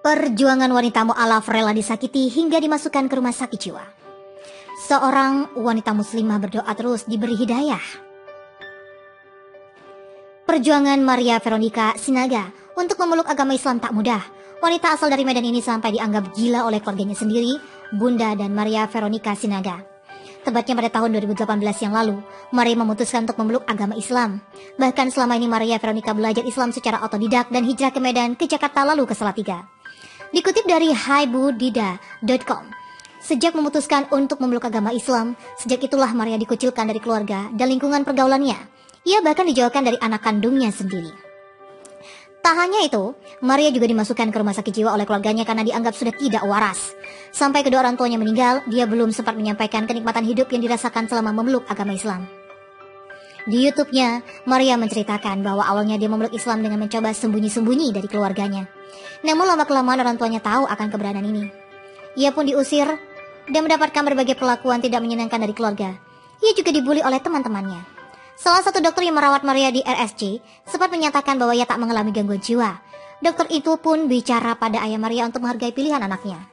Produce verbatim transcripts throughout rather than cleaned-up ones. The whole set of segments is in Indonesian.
Perjuangan wanita mu'alaf rela disakiti hingga dimasukkan ke rumah sakit jiwa. Seorang wanita muslimah berdoa terus diberi hidayah. Perjuangan Maria Veronica Sinaga untuk memeluk agama Islam tak mudah. Wanita asal dari Medan ini sampai dianggap gila oleh keluarganya sendiri, Bunda dan Maria Veronica Sinaga. Tepatnya pada tahun dua ribu delapan belas yang lalu, Maria memutuskan untuk memeluk agama Islam. Bahkan selama ini Maria Veronica belajar Islam secara otodidak dan hijrah ke Medan, ke Jakarta lalu ke Salatiga. Dikutip dari haibudida dot com, sejak memutuskan untuk memeluk agama Islam, sejak itulah Maria dikucilkan dari keluarga dan lingkungan pergaulannya. Ia bahkan dijauhkan dari anak kandungnya sendiri. Tak hanya itu, Maria juga dimasukkan ke rumah sakit jiwa oleh keluarganya karena dianggap sudah tidak waras. Sampai kedua orang tuanya meninggal, dia belum sempat menyampaikan kenikmatan hidup yang dirasakan selama memeluk agama Islam. Di YouTube-nya, Maria menceritakan bahwa awalnya dia memeluk Islam dengan mencoba sembunyi-sembunyi dari keluarganya. Namun lama-kelamaan orang tuanya tahu akan keberadaan ini. Ia pun diusir dan mendapatkan berbagai perlakuan tidak menyenangkan dari keluarga. Ia juga dibully oleh teman-temannya. Salah satu dokter yang merawat Maria di R S C sempat menyatakan bahwa ia tak mengalami gangguan jiwa. Dokter itu pun bicara pada ayah Maria untuk menghargai pilihan anaknya.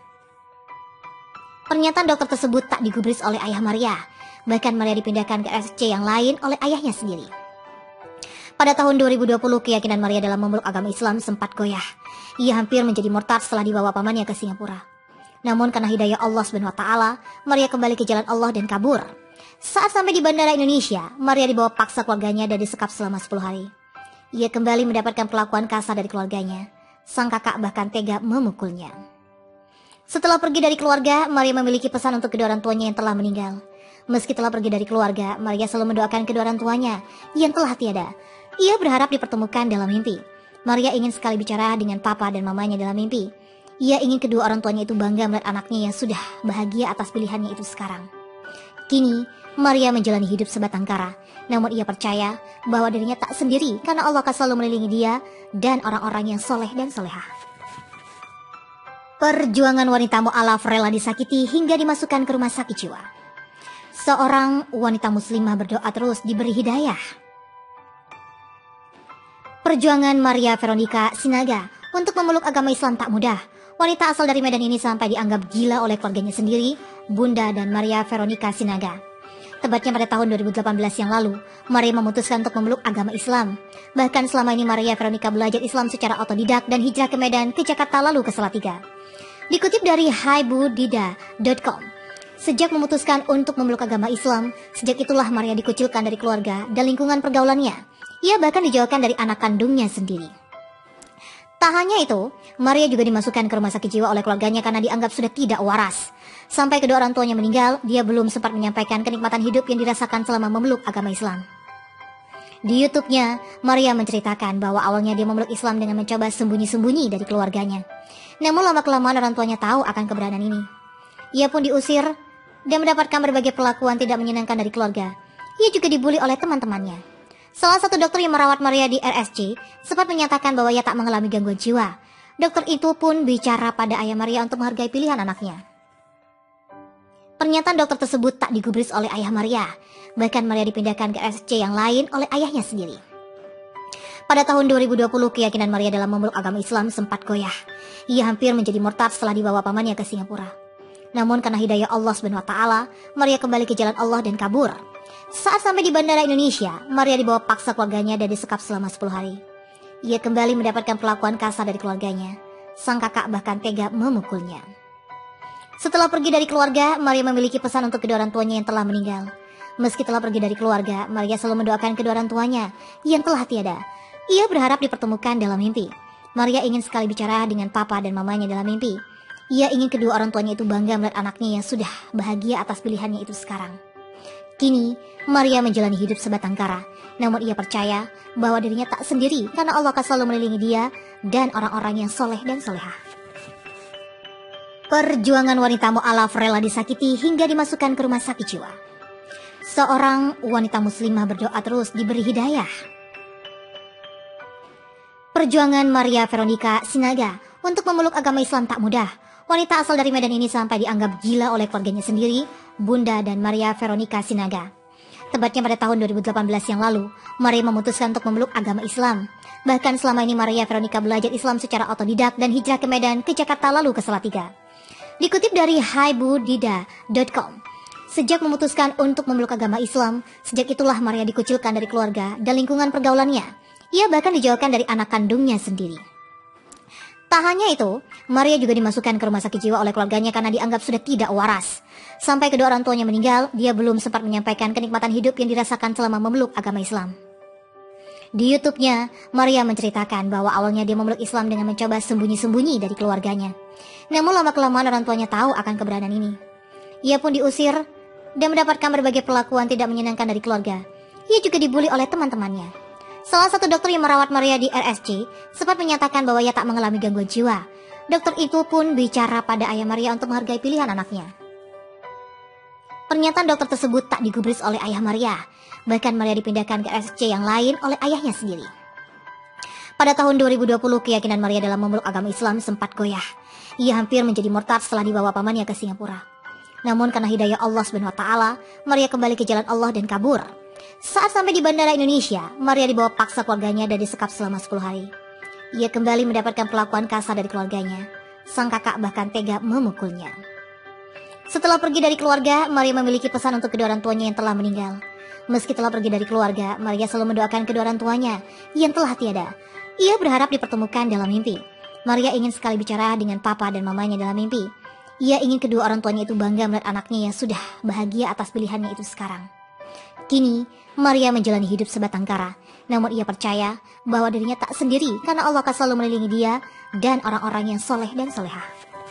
Pernyataan dokter tersebut tak digubris oleh ayah Maria. Bahkan Maria dipindahkan ke R S C yang lain oleh ayahnya sendiri. Pada tahun dua ribu dua puluh, keyakinan Maria dalam memeluk agama Islam sempat goyah. Ia hampir menjadi murtad setelah dibawa pamannya ke Singapura. Namun karena hidayah Allah subhanahu wa taala, Maria kembali ke jalan Allah dan kabur. Saat sampai di bandara Indonesia, Maria dibawa paksa keluarganya dan disekap selama sepuluh hari. Ia kembali mendapatkan perlakuan kasar dari keluarganya. Sang kakak bahkan tega memukulnya. Setelah pergi dari keluarga, Maria memiliki pesan untuk kedua orang tuanya yang telah meninggal. Meski telah pergi dari keluarga, Maria selalu mendoakan kedua orang tuanya yang telah tiada. Ia berharap dipertemukan dalam mimpi. Maria ingin sekali bicara dengan papa dan mamanya dalam mimpi. Ia ingin kedua orang tuanya itu bangga melihat anaknya yang sudah bahagia atas pilihannya itu sekarang. Kini, Maria menjalani hidup sebatang kara. Namun ia percaya bahwa dirinya tak sendiri karena Allah akan selalu melindungi dia dan orang-orang yang soleh dan solehah. Perjuangan wanita mu'alaf rela disakiti hingga dimasukkan ke rumah sakit jiwa. Seorang wanita muslimah berdoa terus diberi hidayah. Perjuangan Maria Veronica Sinaga untuk memeluk agama Islam tak mudah. Wanita asal dari Medan ini sampai dianggap gila oleh keluarganya sendiri, Bunda dan Maria Veronica Sinaga. Tepatnya pada tahun dua ribu delapan belas yang lalu, Maria memutuskan untuk memeluk agama Islam. Bahkan selama ini Maria Veronica belajar Islam secara otodidak dan hijrah ke Medan, ke Jakarta lalu ke Salatiga. Dikutip dari haibudida dot com, sejak memutuskan untuk memeluk agama Islam, sejak itulah Maria dikucilkan dari keluarga dan lingkungan pergaulannya. Ia bahkan dijauhkan dari anak kandungnya sendiri. Tak hanya itu, Maria juga dimasukkan ke rumah sakit jiwa oleh keluarganya karena dianggap sudah tidak waras. Sampai kedua orang tuanya meninggal, dia belum sempat menyampaikan kenikmatan hidup yang dirasakan selama memeluk agama Islam. Di YouTube-nya, Maria menceritakan bahwa awalnya dia memeluk Islam dengan mencoba sembunyi-sembunyi dari keluarganya. Namun lama-kelamaan orang tuanya tahu akan keberadaan ini. Ia pun diusir dan mendapatkan berbagai perlakuan tidak menyenangkan dari keluarga. Ia juga dibully oleh teman-temannya. Salah satu dokter yang merawat Maria di R S C sempat menyatakan bahwa ia tak mengalami gangguan jiwa. Dokter itu pun bicara pada ayah Maria untuk menghargai pilihan anaknya. Pernyataan dokter tersebut tak digubris oleh ayah Maria. Bahkan Maria dipindahkan ke R S C yang lain oleh ayahnya sendiri. Pada tahun dua ribu dua puluh, keyakinan Maria dalam memeluk agama Islam sempat goyah. Ia hampir menjadi murtad setelah dibawa pamannya ke Singapura. Namun karena hidayah Allah subhanahu wa taala, Maria kembali ke jalan Allah dan kabur. Saat sampai di bandara Indonesia, Maria dibawa paksa keluarganya dan disekap selama sepuluh hari. Ia kembali mendapatkan perlakuan kasar dari keluarganya. Sang kakak bahkan tega memukulnya. Setelah pergi dari keluarga, Maria memiliki pesan untuk kedua orang tuanya yang telah meninggal. Meski telah pergi dari keluarga, Maria selalu mendoakan kedua orang tuanya yang telah tiada. Ia berharap dipertemukan dalam mimpi. Maria ingin sekali bicara dengan papa dan mamanya dalam mimpi. Ia ingin kedua orang tuanya itu bangga melihat anaknya yang sudah bahagia atas pilihannya itu sekarang. Kini, Maria menjalani hidup sebatang kara. Namun ia percaya bahwa dirinya tak sendiri karena Allah akan selalu melindungi dia dan orang-orang yang soleh dan solehah. Perjuangan wanita mu'alaf rela disakiti hingga dimasukkan ke rumah sakit jiwa. Seorang wanita muslimah berdoa terus diberi hidayah. Perjuangan Maria Veronica Sinaga untuk memeluk agama Islam tak mudah. Wanita asal dari Medan ini sampai dianggap gila oleh keluarganya sendiri, Bunda dan Maria Veronica Sinaga. Tepatnya pada tahun dua ribu delapan belas yang lalu, Maria memutuskan untuk memeluk agama Islam. Bahkan selama ini Maria Veronica belajar Islam secara otodidak dan hijrah ke Medan, ke Jakarta lalu ke Salatiga. Dikutip dari haibudida dot com, sejak memutuskan untuk memeluk agama Islam, sejak itulah Maria dikucilkan dari keluarga dan lingkungan pergaulannya. Ia bahkan dijauhkan dari anak kandungnya sendiri. Tak hanya itu, Maria juga dimasukkan ke rumah sakit jiwa oleh keluarganya karena dianggap sudah tidak waras. Sampai kedua orang tuanya meninggal, dia belum sempat menyampaikan kenikmatan hidup yang dirasakan selama memeluk agama Islam. Di YouTube-nya, Maria menceritakan bahwa awalnya dia memeluk Islam dengan mencoba sembunyi-sembunyi dari keluarganya. Namun lama-kelamaan orang tuanya tahu akan keberadaan ini. Ia pun diusir dan mendapatkan berbagai perlakuan tidak menyenangkan dari keluarga. Ia juga dibully oleh teman-temannya. Salah satu dokter yang merawat Maria di R S C sempat menyatakan bahwa ia tak mengalami gangguan jiwa. Dokter itu pun bicara pada ayah Maria untuk menghargai pilihan anaknya. Pernyataan dokter tersebut tak digubris oleh ayah Maria. Bahkan Maria dipindahkan ke R S C yang lain oleh ayahnya sendiri. Pada tahun dua ribu dua puluh, keyakinan Maria dalam memeluk agama Islam sempat goyah. Ia hampir menjadi murtad setelah dibawa pamannya ke Singapura. Namun karena hidayah Allah subhanahu wa taala, Maria kembali ke jalan Allah dan kabur. Saat sampai di bandara Indonesia, Maria dibawa paksa keluarganya dan disekap selama sepuluh hari. Ia kembali mendapatkan perlakuan kasar dari keluarganya. Sang kakak bahkan tega memukulnya. Setelah pergi dari keluarga, Maria memiliki pesan untuk kedua orang tuanya yang telah meninggal. Meski telah pergi dari keluarga, Maria selalu mendoakan kedua orang tuanya yang telah tiada. Ia berharap dipertemukan dalam mimpi. Maria ingin sekali bicara dengan papa dan mamanya dalam mimpi. Ia ingin kedua orang tuanya itu bangga melihat anaknya yang sudah bahagia atas pilihannya itu sekarang. Kini, Maria menjalani hidup sebatang kara. Namun ia percaya bahwa dirinya tak sendiri karena Allah akan selalu melindungi dia dan orang-orang yang soleh dan solehah.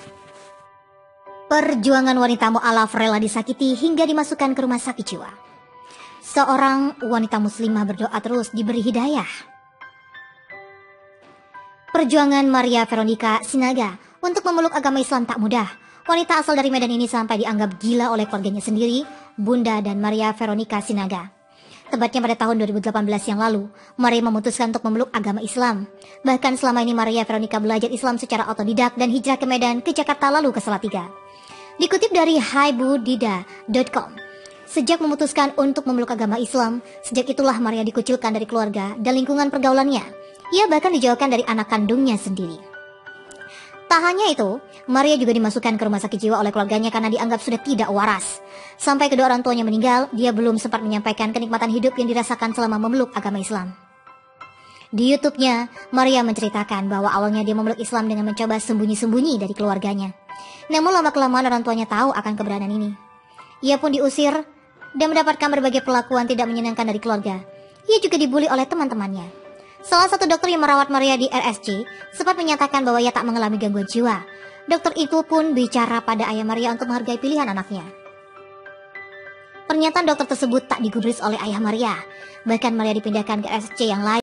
Perjuangan wanita mu'alaf rela disakiti hingga dimasukkan ke rumah sakit jiwa. Seorang wanita muslimah berdoa terus diberi hidayah. Perjuangan Maria Veronica Sinaga untuk memeluk agama Islam tak mudah. Wanita asal dari Medan ini sampai dianggap gila oleh keluarganya sendiri, Bunda dan Maria Veronica Sinaga. Tepatnya pada tahun dua ribu delapan belas yang lalu, Maria memutuskan untuk memeluk agama Islam. Bahkan selama ini Maria Veronica belajar Islam secara otodidak dan hijrah ke Medan, ke Jakarta lalu ke Salatiga. Dikutip dari haibudida dot com, sejak memutuskan untuk memeluk agama Islam, sejak itulah Maria dikucilkan dari keluarga dan lingkungan pergaulannya. Ia bahkan dijauhkan dari anak kandungnya sendiri. Tak hanya itu, Maria juga dimasukkan ke rumah sakit jiwa oleh keluarganya karena dianggap sudah tidak waras. Sampai kedua orang tuanya meninggal, dia belum sempat menyampaikan kenikmatan hidup yang dirasakan selama memeluk agama Islam. Di YouTube-nya, Maria menceritakan bahwa awalnya dia memeluk Islam dengan mencoba sembunyi-sembunyi dari keluarganya. Namun lama-kelamaan orang tuanya tahu akan keberadaan ini. Ia pun diusir dan mendapatkan berbagai perlakuan tidak menyenangkan dari keluarga. Ia juga dibully oleh teman-temannya. Salah satu dokter yang merawat Maria di R S C sempat menyatakan bahwa ia tak mengalami gangguan jiwa. Dokter itu pun bicara pada ayah Maria untuk menghargai pilihan anaknya. Pernyataan dokter tersebut tak digubris oleh ayah Maria. Bahkan Maria dipindahkan ke R S C yang lain.